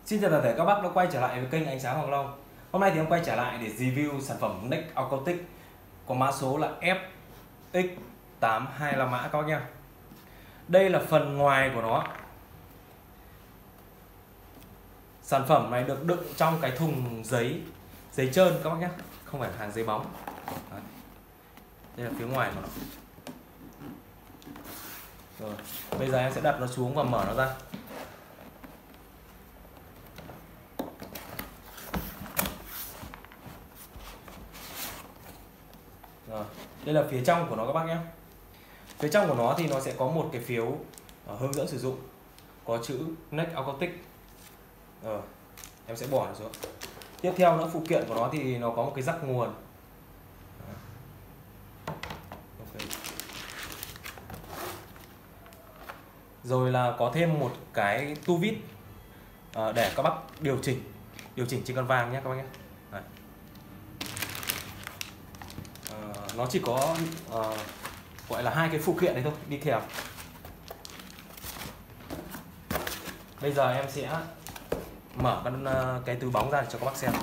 Xin chào toàn thể các bác đã quay trở lại với kênh Ánh Sáng Hoàng Long. Hôm nay thì em quay trở lại để review sản phẩm NEC Acoustic có mã số là FX825 mã các bác nhá. Đây là phần ngoài của nó. Sản phẩm này được đựng trong cái thùng giấy trơn các bác nhé, không phải hàng giấy bóng. Đấy. Đây là phía ngoài của nó. Rồi, bây giờ em sẽ đặt nó xuống và mở nó ra. Rồi, đây là phía trong của nó các bác nhé. Phía trong của nó thì nó sẽ có một cái phiếu hướng dẫn sử dụng có chữ NEC Acoustic. Rồi, em sẽ bỏ nó xuống. Tiếp theo nữa, phụ kiện của nó thì nó có một cái rắc nguồn. Okay. Rồi là có thêm một cái tu vít để các bác điều chỉnh trên con vàng nhé các bác nhé. Đấy. Nó chỉ có gọi là hai cái phụ kiện này thôi đi kèm. Bây giờ em sẽ mở cái túi bóng ra để cho các bác xem.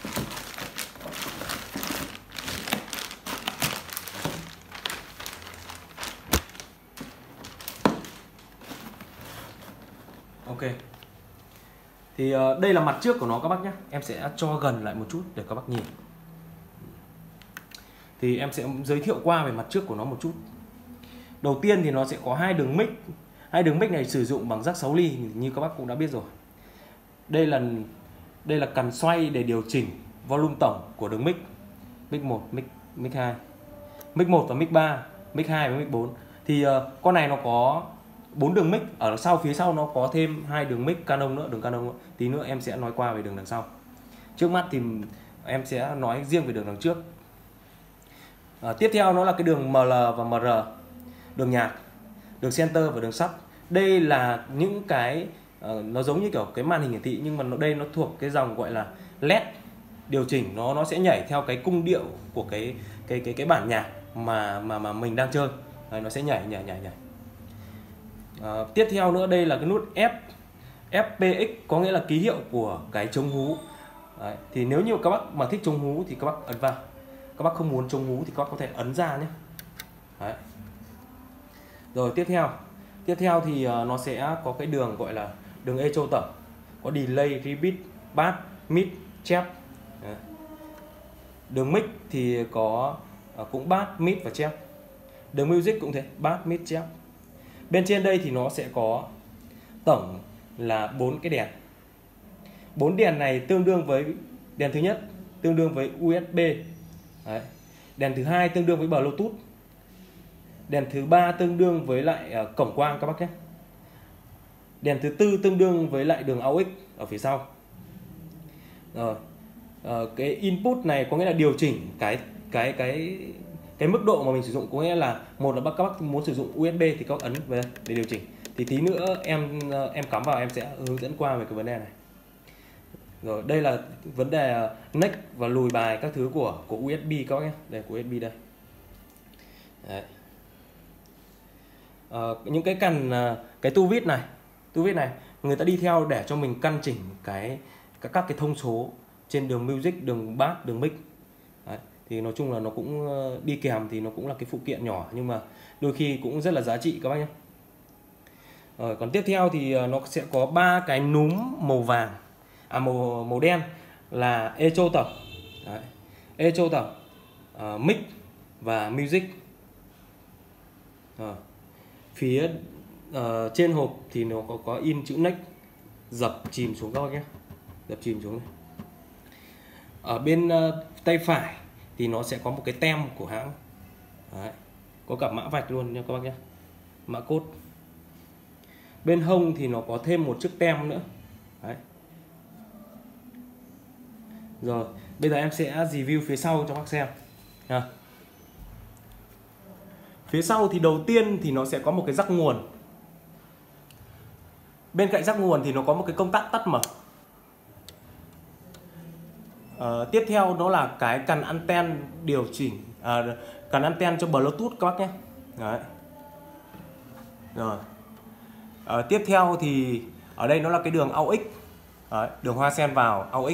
Ok. Thì đây là mặt trước của nó các bác nhé. Em sẽ cho gần lại một chút để các bác nhìn. Thì em sẽ giới thiệu qua về mặt trước của nó một chút. Đầu tiên thì nó sẽ có hai đường mic. Hai đường mic này sử dụng bằng jack 6 ly như các bác cũng đã biết rồi. Đây là cần xoay để điều chỉnh volume tổng của đường mic. Mic 1, mic 2. Mic 1 và mic 3, mic 2 và mic 4. Thì con này nó có 4 đường mic, ở sau phía sau nó có thêm hai đường mic Canon nữa, đường Canon nữa. Tí nữa em sẽ nói qua về đường đằng sau. Trước mắt thì em sẽ nói riêng về đường đằng trước. Tiếp theo nó là cái đường ML và MR, đường nhạc, đường center và đường sub. Đây là những cái nó giống như kiểu cái màn hình hiển thị, nhưng mà đây nó thuộc cái dòng gọi là LED. Điều chỉnh nó sẽ nhảy theo cái cung điệu của cái bản nhạc mà mình đang chơi. Đấy, nó sẽ nhảy. Tiếp theo nữa, đây là cái nút FPX, có nghĩa là ký hiệu của cái chống hú. Đấy, thì nếu như các bác mà thích chống hú thì các bác ấn vào. Các bác không muốn chống hú thì các bác có thể ấn ra nhé. Đấy. Rồi tiếp theo thì nó sẽ có cái đường gọi là đường echo tổng, có delay, repeat, bass, mid, chép. Đấy. Đường mic thì có cũng bass, mid và chép. Đường music cũng thế, bass, mid, chép. Bên trên đây thì nó sẽ có tổng là 4 cái đèn. 4 đèn này tương đương với đèn thứ nhất tương đương với USB. Đấy. Đèn thứ hai tương đương với Bluetooth. Đèn thứ ba tương đương với lại cổng quang các bác nhé. Đèn thứ tư tương đương với lại đường AUX ở phía sau. Rồi. Cái input này có nghĩa là điều chỉnh cái mức độ mà mình sử dụng, có nghĩa là một là các bác muốn sử dụng USB thì các bác ấn về đây để điều chỉnh. Thì tí nữa em cắm vào em sẽ hướng dẫn qua về cái vấn đề này. Rồi, đây là vấn đề neck và lùi bài các thứ của USB các bác nhé. Đây, của USB đây. Đấy. Những cái cần cái tu vít này người ta đi theo để cho mình căn chỉnh các cái thông số trên đường music, đường bass, đường mic. Đấy. Thì nói chung là nó cũng đi kèm, thì nó cũng là cái phụ kiện nhỏ nhưng mà đôi khi cũng rất là giá trị các bác nhé. Còn tiếp theo thì nó sẽ có 3 cái núm màu vàng, màu đen là echo tổng. Đấy. Echo tổng, mic và music. Phía trên hộp thì nó có in chữ NEC dập chìm xuống các bác nhé, dập chìm xuống này. Ở bên tay phải thì nó sẽ có một cái tem của hãng. Đấy. Có cả mã vạch luôn nha các bác nhé, mã code. Bên hông thì nó có thêm một chiếc tem nữa. Đấy. Rồi, bây giờ em sẽ review phía sau cho bác xem. Phía sau thì đầu tiên thì nó sẽ có một cái rắc nguồn. Bên cạnh rắc nguồn thì nó có một cái công tắc tắt mở. Tiếp theo đó là cái cần anten điều chỉnh, cần anten cho Bluetooth các bác nhé. Đấy. Rồi. Tiếp theo thì ở đây nó là cái đường AUX. Đấy, đường hoa sen vào AUX.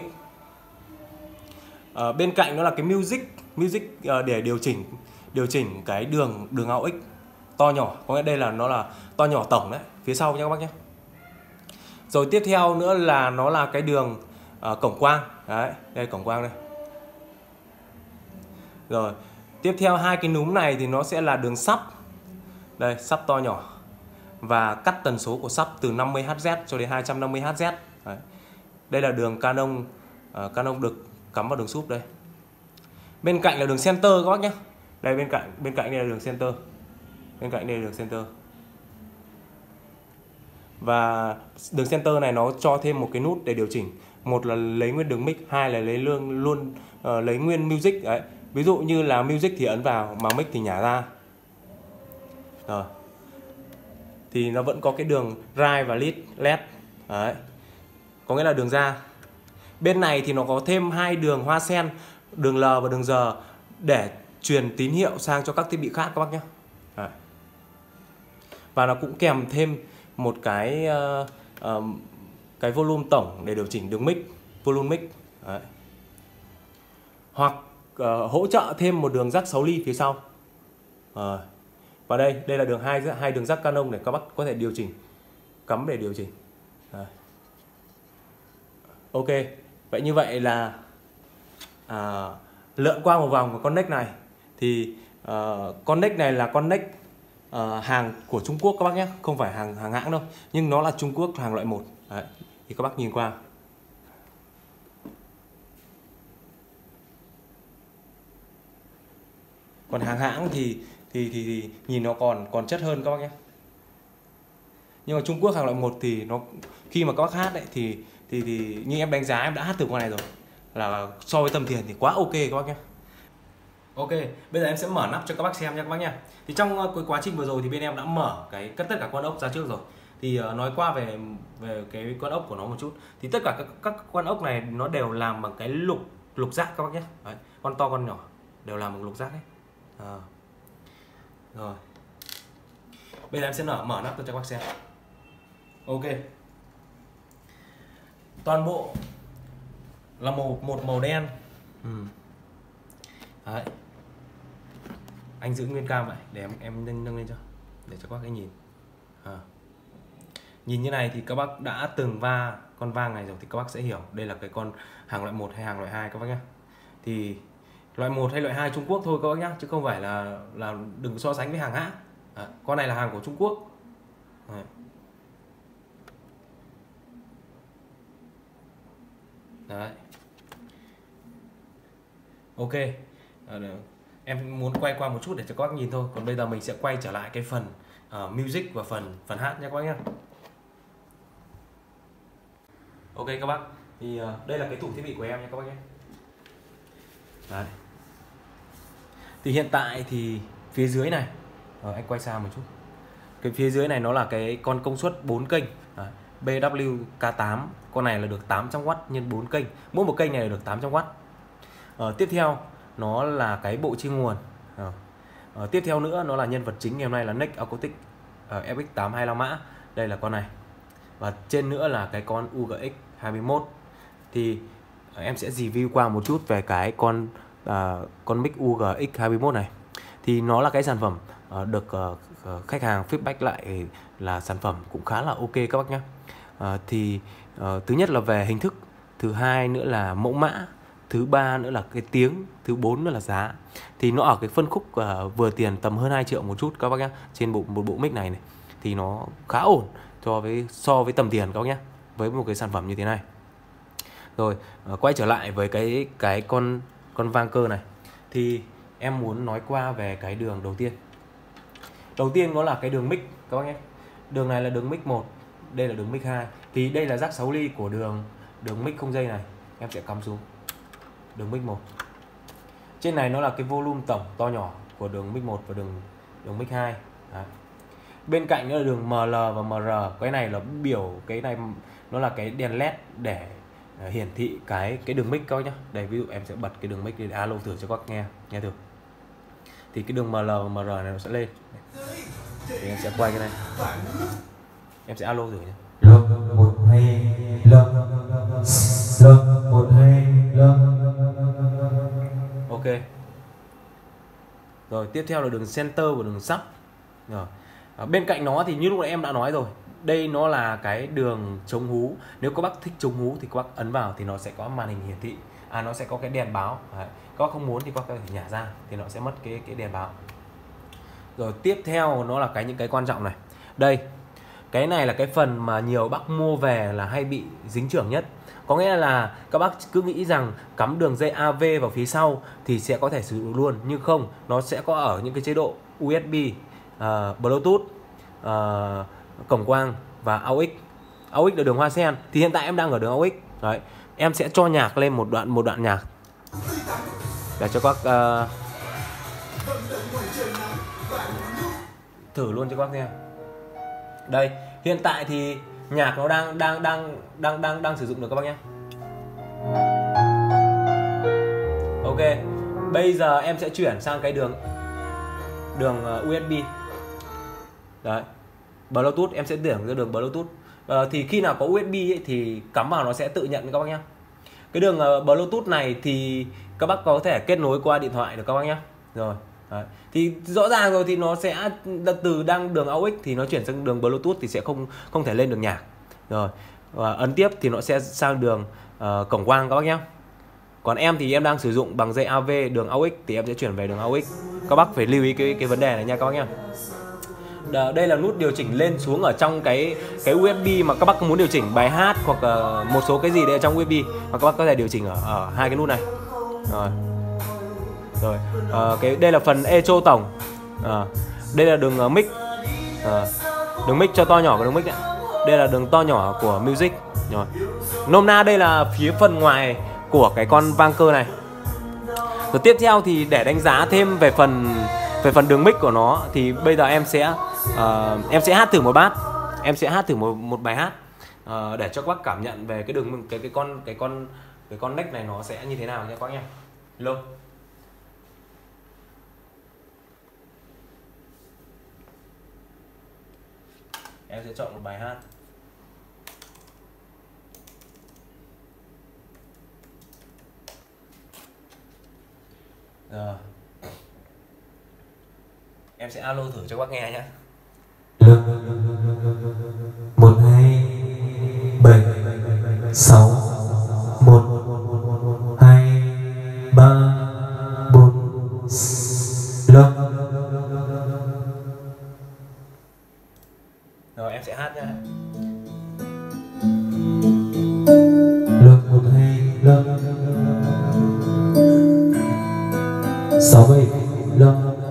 Bên cạnh nó là cái music để điều chỉnh cái đường AUX to nhỏ, có nghĩa đây là nó là to nhỏ tổng đấy, phía sau nha các bác nhé. Rồi tiếp theo nữa là nó là cái đường cổng quang. Đấy, đây cổng quang đây. Rồi, tiếp theo hai cái núm này thì nó sẽ là đường sub. Đây, sub to nhỏ. Và cắt tần số của sub từ 50Hz cho đến 250Hz. Đấy. Đây là đường Canon Canon được cắm vào đường sub đây. Bên cạnh là đường center các bác nhé. Đây bên cạnh đây là đường center. Bên cạnh đây là đường center. Và đường center này nó cho thêm một cái nút để điều chỉnh. Một là lấy nguyên đường mic, hai là lấy luôn lấy nguyên music. Đấy. Ví dụ như là music thì ấn vào mà mic thì nhả ra. Rồi. Thì nó vẫn có cái đường right và led. Đấy. Có nghĩa là đường ra. Bên này thì nó có thêm hai đường hoa sen, đường L và đường G để truyền tín hiệu sang cho các thiết bị khác các bác nhé. Đấy. Và nó cũng kèm thêm một cái volume tổng để điều chỉnh đường mic, volume mic. Đấy. Hoặc hỗ trợ thêm một đường jack 6 ly phía sau. Và đây là đường hai đường jack Canon để các bác có thể điều chỉnh, cắm để điều chỉnh. Đấy. Ok, vậy như vậy là lượn qua một vòng của con neck này. Thì con neck này là con neck hàng của Trung Quốc các bác nhé, không phải hàng hãng đâu, nhưng nó là Trung Quốc, hàng loại 1. Đấy, thì các bác nhìn qua. Còn hàng hãng thì nhìn nó còn chất hơn các bác nhé. Nhưng mà Trung Quốc hàng loại 1 thì nó khi mà các bác hát đấy thì như em đánh giá, em đã hát từ con này rồi, là so với tầm tiền thì quá ok các bác nhé. Ok, bây giờ em sẽ mở nắp cho các bác xem nha các bác nha. Thì trong cái quá trình vừa rồi thì bên em đã mở cất tất cả con ốc ra trước rồi. Thì nói qua về cái con ốc của nó một chút. Thì tất cả các con ốc này nó đều làm bằng cái lục giác các bác nhé. Đấy, con to con nhỏ đều làm bằng lục giác đấy. Rồi. Bây giờ em sẽ mở nắp cho các bác xem. Ok. Toàn bộ là một màu đen. Đấy. Anh giữ nguyên cam vậy để em nâng lên cho để cho các bác ấy nhìn. Nhìn như này thì các bác đã từng va con vang này rồi thì các bác sẽ hiểu đây là cái con hàng loại 1 hay hàng loại 2 các bác nhé. Thì loại 1 hay loại 2 Trung Quốc thôi các bác nhé, chứ không phải là đừng so sánh với hàng hãng. Con này là hàng của Trung Quốc. Đấy. Đấy. Ok. Em muốn quay qua một chút để cho các bác nhìn thôi. Còn bây giờ mình sẽ quay trở lại cái phần music và phần hát nha các bác nhé. Ok các bác. Thì đây là cái tủ thiết bị của em nha các bác nhé. Đấy. Thì hiện tại thì phía dưới này, anh quay xa một chút. Cái phía dưới này nó là cái con công suất 4 kênh. BW K8. Con này là được 800W nhân 4 kênh. Mỗi một kênh này là được 800W. Tiếp theo nó là cái bộ chia nguồn. Tiếp theo nữa nó là nhân vật chính ngày hôm nay là Neck Acoustic FX825 mã. Đây là con này. Và trên nữa là cái con UGX 21. Thì em sẽ review qua một chút về cái con mic UGX 21 này. Thì nó là cái sản phẩm được khách hàng feedback lại là sản phẩm cũng khá là ok các bác nhé. Thì thứ nhất là về hình thức, thứ hai nữa là mẫu mã, thứ ba nữa là cái tiếng, thứ bốn nữa là giá. Thì nó ở cái phân khúc vừa tiền tầm hơn 2 triệu một chút các bác nhé. Trên một bộ mic này thì nó khá ổn so với tầm tiền các bác nhé, với một cái sản phẩm như thế này. Rồi quay trở lại với cái con vang cơ này. Thì em muốn nói qua về cái đường đầu tiên. Đầu tiên nó là cái đường mic các bác nhé. Đường này là đường mic 1, đây là đường mic 2. Thì đây là jack 6 ly của đường mic không dây này. Em sẽ cắm xuống đường mic 1. Trên này nó là cái volume tổng to nhỏ của đường mic 1 và đường mic 2. Đấy. Bên cạnh nữa là đường ML và MR. Cái này là cái này nó là cái đèn led để hiển thị cái đường mic các bác nhá. Đây ví dụ em sẽ bật cái đường mic để alo thử cho các bác nghe thử. Thì cái đường ML và MR này nó sẽ lên. Thì em sẽ quay cái này. Em sẽ alo thử nhé. Lô 1 2 lô Rồi tiếp theo là đường center và đường sub. Rồi bên cạnh nó thì như lúc nãy em đã nói rồi, đây nó là cái đường chống hú. Nếu các bác thích chống hú thì các bác ấn vào thì nó sẽ có màn hình hiển thị, nó sẽ có cái đèn báo. Đấy. Các bác không muốn thì các bác có thể nhả ra thì nó sẽ mất cái đèn báo. Rồi tiếp theo nó là những cái quan trọng này. Đây, cái này là cái phần mà nhiều bác mua về là hay bị dính chưởng nhất. Có nghĩa là các bác cứ nghĩ rằng cắm đường dây AV vào phía sau thì sẽ có thể sử dụng luôn, nhưng không, nó sẽ có ở những cái chế độ USB, Bluetooth, cổng quang và AUX. AUX là đường hoa sen. Thì hiện tại em đang ở đường AUX. Đấy, em sẽ cho nhạc lên một đoạn nhạc để cho các thử luôn cho các bác nghe. Đây, hiện tại thì nhạc nó đang sử dụng được các bác nhé. Ok, bây giờ em sẽ chuyển sang cái đường USB. Đấy, Bluetooth, em sẽ tuyển cái đường Bluetooth. Thì khi nào có USB ấy, thì cắm vào nó sẽ tự nhận các bác nhé. Cái đường Bluetooth này thì các bác có thể kết nối qua điện thoại được các bác nhé. Rồi, đấy. Thì rõ ràng rồi thì nó sẽ từ đang đường AUX thì nó chuyển sang đường Bluetooth thì sẽ không thể lên được nhạc. Rồi, và ấn tiếp thì nó sẽ sang đường cổng quang các bác nhé. Còn em thì em đang sử dụng bằng dây AV đường AUX thì em sẽ chuyển về đường AUX. Các bác phải lưu ý cái vấn đề này nha các bác nhé. Đây là nút điều chỉnh lên xuống ở trong cái USB mà các bác muốn điều chỉnh bài hát hoặc một số cái gì đấy ở trong USB mà các bác có thể điều chỉnh ở hai cái nút này. Rồi, đây là phần echo tổng. Đây là đường mic, đường mic cho to nhỏ của đường mic này. Đây là đường to nhỏ của music. Rồi, nôm na đây là phía phần ngoài của cái con vang cơ này. Rồi tiếp theo thì để đánh giá thêm về phần đường mic của nó thì bây giờ em sẽ hát thử một bát. Em sẽ hát thử một bài hát để cho các bác cảm nhận về cái đường cái con neck này nó sẽ như thế nào nha các bác nhé. Lô. Em sẽ chọn một bài hát. Rồi. Em sẽ alo thử cho các bác nghe nhé. 1 2 7 6 1 2 3 4 5. Rồi em sẽ hát nha. 1 2 5 6 7 5.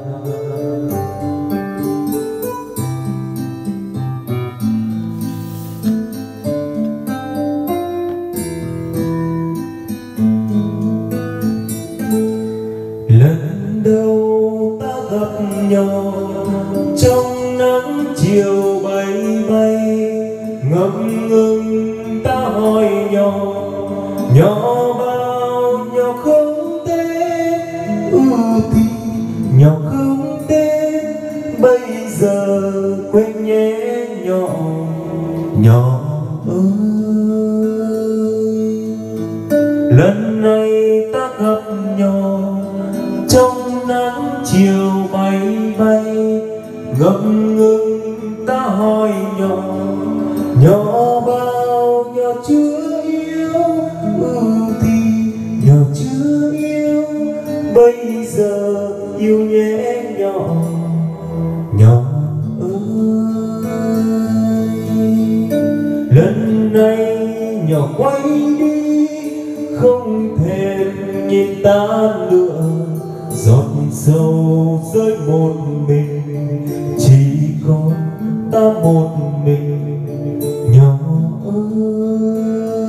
Lần đầu ta gặp nhau trong nắng chiều bay bay, ngập ngừng ta hỏi nhau nhỏ bao nhỏ không tên, thì nhỏ không tên. Bây giờ quên nhé nhỏ nhỏ ơi. Lần này ta gặp nhau trong nắng chiều bay bay, ngập ngừng ta hỏi nhỏ nhỏ bao nhỏ chưa yêu, thì nhỏ chưa yêu. Bây giờ yêu nhé nhỏ nhỏ ơi. Lần này nhỏ quay đi không thèm nhìn ta nữa, giọt sầu rơi một mình, chỉ còn ta một mình nhỏ ơi.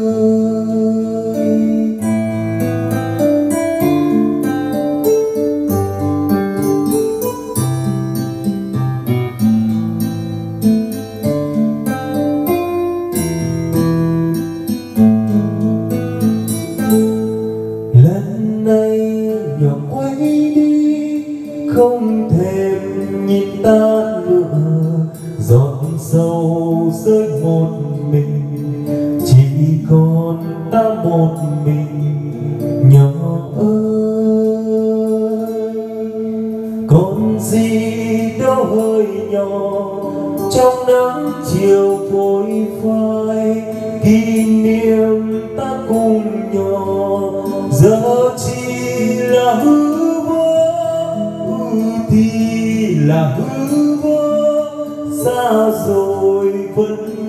Lần này nhỏ quay đi không thèm nhìn ta nữa, giọt sầu rơi một mình, chỉ còn ta một mình nhỏ ơi. Có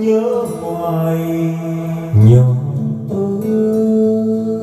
nhớ hoài nhỏ ơi.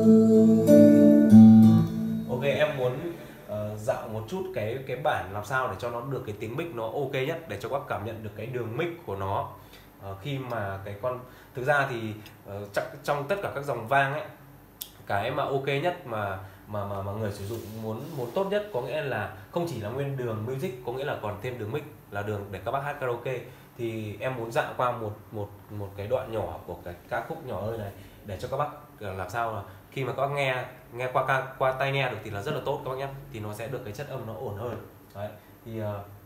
Ok, em muốn dạo một chút cái bản làm sao để cho nó được cái tiếng mic nó ok nhất, để cho các bác cảm nhận được cái đường mic của nó. Khi mà cái con thực ra thì trong tất cả các dòng vang ấy, cái mà ok nhất mà người sử dụng muốn tốt nhất có nghĩa là không chỉ là nguyên đường music, có nghĩa là còn thêm đường mic là đường để các bác hát karaoke. Thì em muốn dạo qua một cái đoạn nhỏ của cái ca khúc Nhỏ Ơi này để cho các bác làm sao là khi mà các bác nghe qua tai nghe được thì là rất là tốt các bác nhé, thì nó sẽ được cái chất âm nó ổn hơn. Đấy thì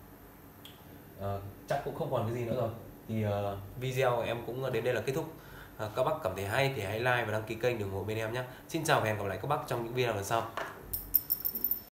chắc cũng không còn cái gì nữa rồi, thì video em cũng đến đây là kết thúc. Các bác cảm thấy hay thì hãy like và đăng ký kênh để ủng hộ bên em nhé. Xin chào và hẹn gặp lại các bác trong những video lần sau.